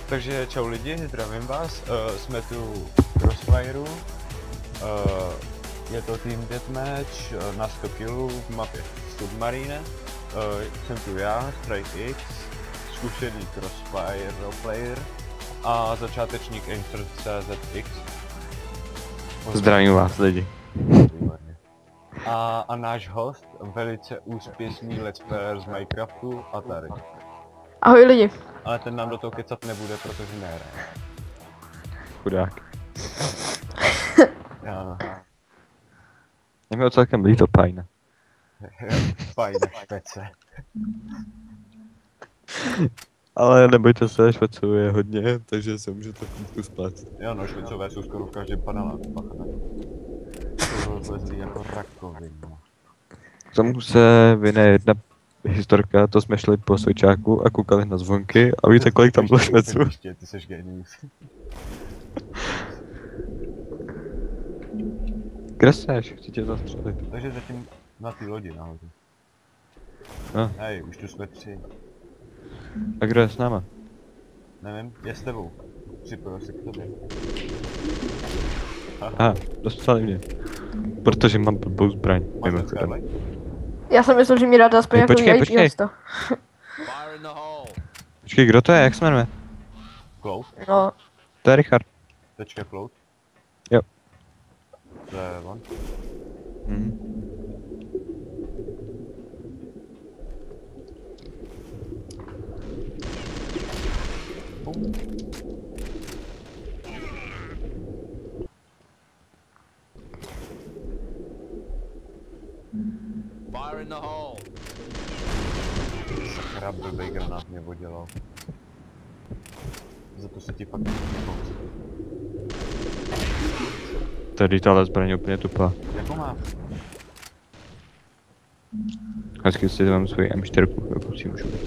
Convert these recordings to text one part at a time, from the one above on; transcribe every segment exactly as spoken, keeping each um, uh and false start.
Takže čau lidi, zdravím vás, uh, jsme tu v Crossfireu, uh, je to Team Deathmatch uh, na sto kilů v mapě Submarine, uh, jsem tu já, Strike X, zkušený Crossfire roleplayer a začátečník Aimster C Z X. Zdravím vás lidi. A, a náš host, velice úspěšný let's player z Minecraftu, Atari. Ahoj lidi. Ale ten nám do toho kecat nebude, protože nehraje. Chudák. Ano. Je mi celkem líto, Pajna. Fajn, špece. Ale nebojte se, šveců je hodně, takže se můžete chvíľku spát. Jo no, švecové jsou skoro v každém paneláku, pachne. To vlezlí jako rakovina. K tomu se vyne jedna historka, to jsme šli po Sojčáku a koukali na zvonky a víte kolik tam bylo šveců. Ty seš genius. Kde seš? Chci tě zastřelit. Takže zatím na té lodi nahoře. No. Hej, už tu jsme tři. A kdo je s náma? Nevím, je s tebou. Připojil se k tobě. Aha, dostali mě. Protože mám blbou zbraň. Máš ten Mimochodem. Skylight? Já jsem myslel, že mi dáte aspoň Hej, jako počkej, V I P počkej. hosta. Počkej, kdo to je? Jak se jmenuje? Cloud? No, To je Richard. Tečka Cloud? Jo. To je on? Mhm. Bum. Fire in the hole. Sakra, blbej granát mě vodělal. Za to se ti fakt nepomoc. Tady tahle zbraň je úplně tupá. Jakou má? Hezky si mám svoji M čtyři, jako si můžu.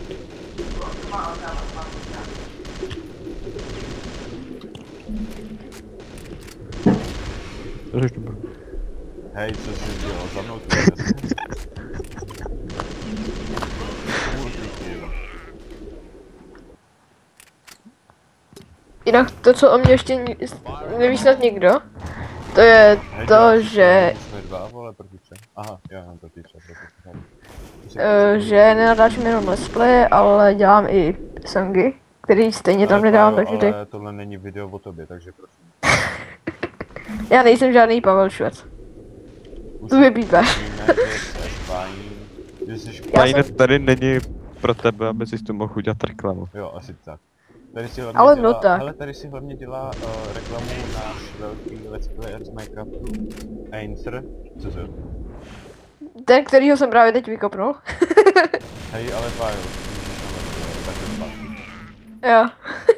To je dobré. Hej, co jsi dělal? Za mnou tu jsi. jinak to, co o mě ještě ni- neví snad nikdo, to je to, že, Jsme dva, vole, proti třem. Aha, já mám proti třem, proti třem. uh, že nenadáčím jenom let's play, ale dělám i songy, který stejně tam Ale nedávám, Pájo, takže ty. ale tohle není video o tobě, takže prosím. Já nejsem žádný Pavel Švec. Už Tu je bývá. víme, že jsi fajn, že jsi Já Pajne, jsem- tady není pro tebe, aby si to mohl udělat reklamu. Jo, asi tak. Tady si hlavně Ale dělá, no tak. hele, tady si hlavně dělá uh, reklamu náš velký let's player z Minecraftu, Aimster, co to? Ten, kterýho jsem právě teď vykopnul. Hej, ale Pájo, můžeš na let's player, tak to spát. Jo.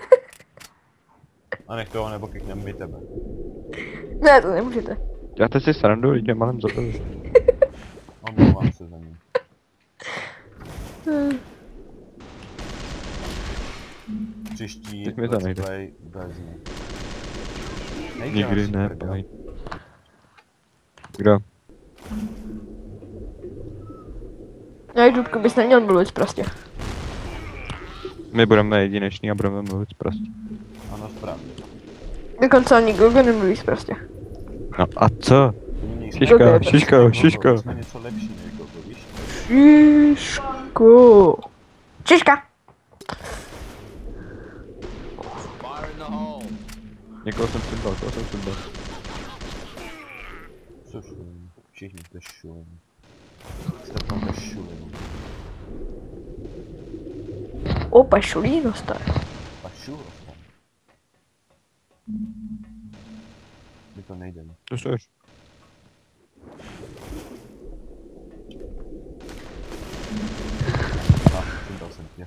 A nech toho, nebo kikneme my tebe. Ne, to nemůžete. Děláte si srandu, lidi, malem zabili. Omlouvám se za ní. Hmm. Příští Teď mi to let's nejde. play bez ní. Nejde, Nikdy asi ne, prdel. Pajn. Kdo? No i Dudku bys neměl mluvit prostě. My budeme jedineční a budeme mluvit prostě. Ano, správně. Dokonce ani Gogo nemluví prostě. No a co? My nejsme- Šiško, Gogo. šiško, šiško. Jsme něco lepší než Gogo, víš? Šiško. Čiška. Fire in the hole. Někoho jsem sundal, koho jsem sundal. Co šum? Všichni to šum. Jste tam to šum. Opa, šulíno staré. A šum. My to nejdeme. To seš. A, sundal jsem tě.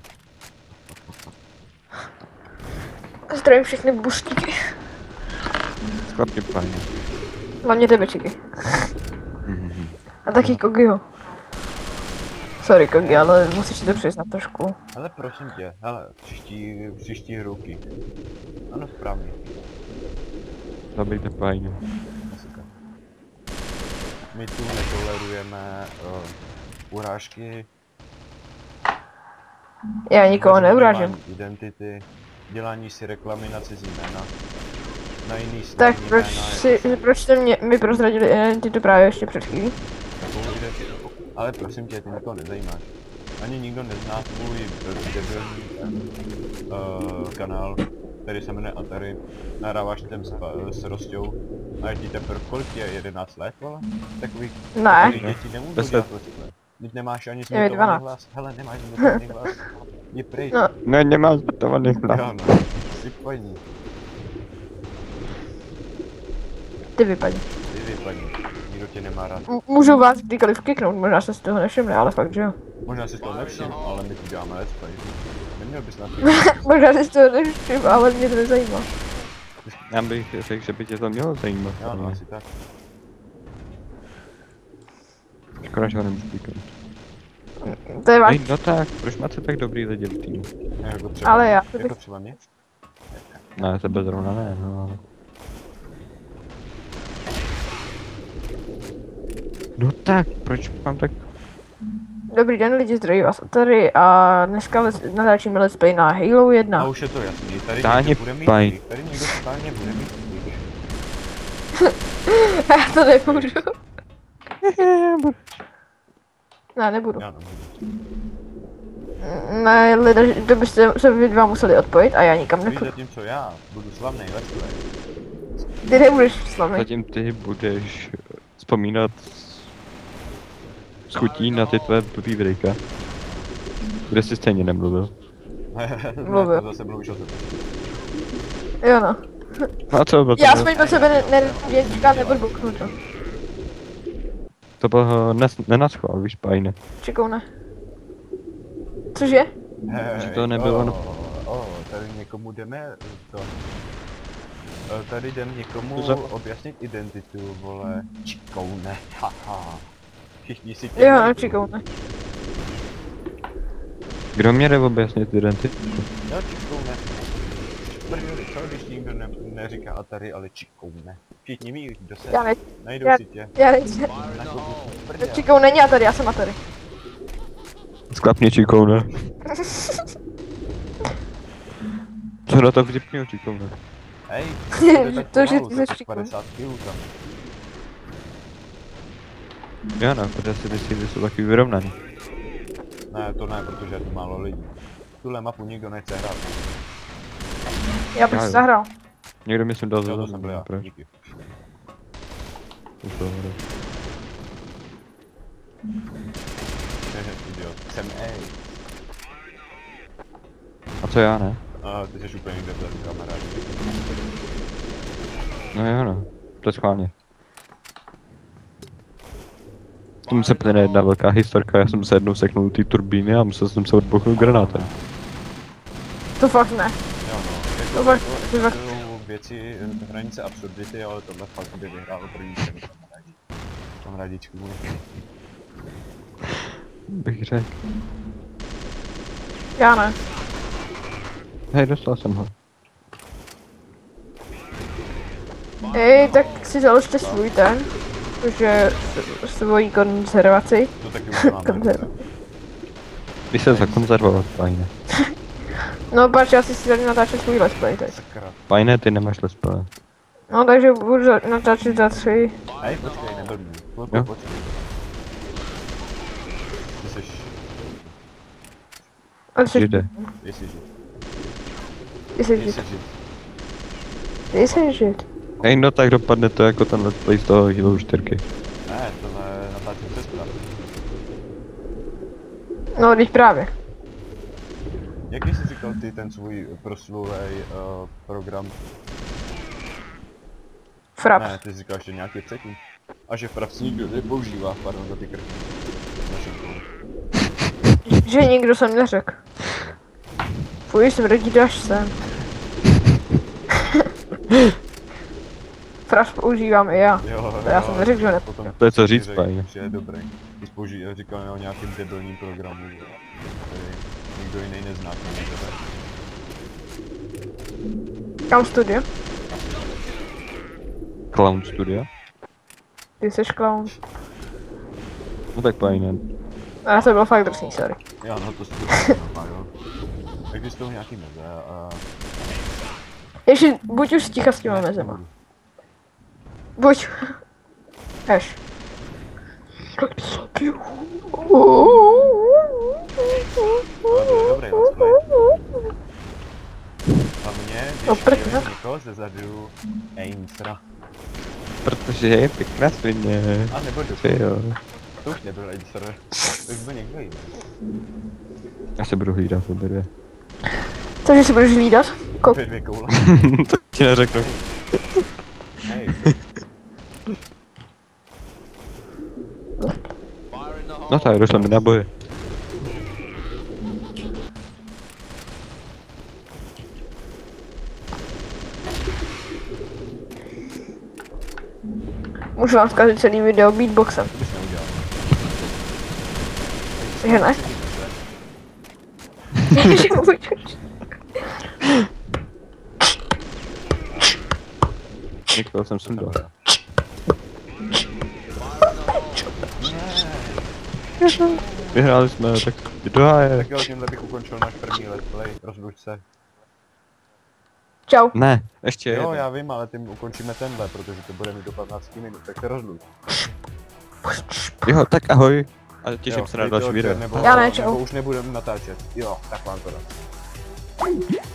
Zdravím všechny buštíky. Skladně Pajne. Hlavně tebe, Čiky. Mhm. A taky Kogiho. Sorry Kogi, ale musíš si to přiznat trošku. Ale prosím tě, hele, příští, příští ruky. Ano, správně. Zabijte Pajne. Asi tak. My tu netolerujeme uh, urážky, Já nikoho neurážím. identity dělání si reklamy na cizí jména. Na jiný Tak stejný proč, jména, si, proč jste mě, mi prozradili identitu právě ještě před chvílí? takovou identitu. Ale prosím tě, ty nikoho nezajímáš. Ani nikdo nezná tvůj debilní uh, kanál, který se jmenuje Atari. Nahráváš ten s, s Rostou. A je ti teprve kolik je? jedenáct let, vole? Takových Ne. takových děti nemůžou Deset. dělat let's. Teď nemáš ani Je zmutovaný dvanáct. hlas. Hele, nemáš zmutovaný hlas. Jdi pryč. No. Ne, nemám zbatovaný hlas. Jo, no. Jsi paní. Ty vypadí. Ty vypadni. Nikdo tě nemá rád. M- Můžu vás kdykoliv kiknout, možná se z toho nevšimne, ale fakt, že jo. Možná si to nevšim, ale my tu děláme let's play. Neměl bys na to. Možná si z toho nevšiml, ale mě to nezajímá. Já bych řekl, že by tě to mělo zajímat. Jo, no ale asi tak. Škoda, že ho nemůžu kliknout. To je váš. Ej, no tak, proč máte tak dobrý lidi v týmu? Jako třeba, Ale já- jako třeba mě? Ne, tebe zrovna ne, no ale... No tak, proč mám tak... Dobrý den lidi, zdraví vás tady a dneska les- natáčíme let's play na Halo A jedna. už je to jasný, tady Táhni někdo bude mít paj. klíč, tady někdo správně bude mít klíč. Já to nebudu. Ne, nebudu. Já nebudu. Ne, lidé, to byste se vy dva museli odpojit a já nikam Víš, nepůjdu. zatímco já budu slavnej let's play. Ty nebudeš slavný. Zatím ty budeš vzpomínat s chutí na ty tvé blbý videjka. Kde jsi stejně nemluvil. Ne, Mluvil. to zase mluvíš o sebe. Jo no. No a co bylo to? Já bylo- aspoň po sebe ne, ne, ne, říkám, nebudu buknout to. To bylo nes, nenaschvál, víš, pajne. Čikou ne. Cože? Že to nebylo, o, no. o, tady někomu jdeme to. E, Tady jdem někomu Za- objasnit identitu, vole. Čikoune, haha. Všichni si Jo, no, čikou ne. Kdo mě jde objasnit identitu? Jo, čikoune. Prdeli, co, když nikdo ne, neříká Atari, ale čikoune. Všichni ví, kdo se. Já ne, Najdou já- si tě. já nejsem. Fire in the hole. Prdel. Čikou není a tady, já jsem a tady. Sklapni čikou, ne? Co na to vtipného čikou, ne? Hej, To, že ty jsi čikoune. padesát kilů tam. Já no, protože si ty síly jsou taky vyrovnaný. Ne, to ne, protože je tu málo lidí. Tuhle mapu nikdo nechce hrát. Já bych Já si jo. zahrál. Někdo mi jsem dal Jo, to za jsem byl já, proč? díky. To to hra. Idiot. Jsem ej. A co já, ne? A ty jsi úplně někde v kamarádi. No jo no, to je schválně. K tomu se plyne jedna velká historka, já jsem se jednou seknul ty turbíny a musel jsem se odbouchnout granátem. To fakt ne. Jo no, To jako, fakt- jako, to fakt- jsou věci, eh, hranice absurdity, ale tohle fakt by vyhrálo první cenu kamarádi. Kamarádičku můj. Bych řekl. Já ne. Hej, dostal jsem ho. Ej, tak si založte svůj ten. Že svoji konzervaci. To taky už máme. Konzerv. Když se zakonzervovat, pajne. No pač, já si si tady natáčet svůj let's play teď. Sakra. Pajne, ty nemáš let's play. No takže budu za- natáčet za tři. Hej, počkej, neblbni. Chvilku, Jo. počkej. Ty jsi, A ty Jde. ty jsi žid. ty jsi Ty žid. jsi žid. Ty jsi žid. Hej, no tak dopadne to jako ten let's play z toho Halo čtyři. Ne, tohle natáčím přes prav. No, teď právě. Jak jsi říkal ty ten svůj proslulej uh, program? Fraps. Ne, ty jsi říkal ještě nějaký třetí. A že Fraps nikdo nepoužívá, pardon za ty krky. Že nikdo jsem neřekl. Fuj, smrdí dáš sem. Fraps používám i já. Jo, To já jsem neřekl, že ne. Potom To je co ty říct, řekl, paní. že je dobrý. Ty jsi použí, říkal o nějakém debilním programu, který nikdo jiný nezná, kromě tebe. Kam studio? Clown Studio? Ty jsi clown. No tak pajne. A to bylo fakt drsný, sorry. Jo, no to si to jo. existují nějaký meze a... Ještě buď už sticha s těma mezema. Buď. Až. Tak to zabiju. Ale to je dobrý let's hlavně, No, když prd, je no. někoho zezadu, Ainsra. Protože je pěkná svině. A nebo do... Ty jo. To už nebyl Ainsra. To už byl někdo jiný. Já se budu hlídat obě dvě. Takže si budeš hlídat? Ko- Dvě dvě koule. To ti neřeknu. Hej, Fire in the hole. No tak, došlo mi na boje. Můžu vám zkazit celý video beatboxem. to bys neudělal. Že ne? Že můžu. Někoho jsem sundal. Vyhráli jsme, tak do háje. Tak jo, tímhle bych ukončil náš první let's play, rozluč se. Čau. Ne, ještě Jo, jeden. já vím, ale tím ukončíme tenhle, protože to bude mít do patnácti minut, tak se rozluč. Jo, tak ahoj. A těším Jo, se na dejte další odběr, video. Nebo, Já ne, čau. nebo už nebudeme natáčet. Jo, tak vám to dám.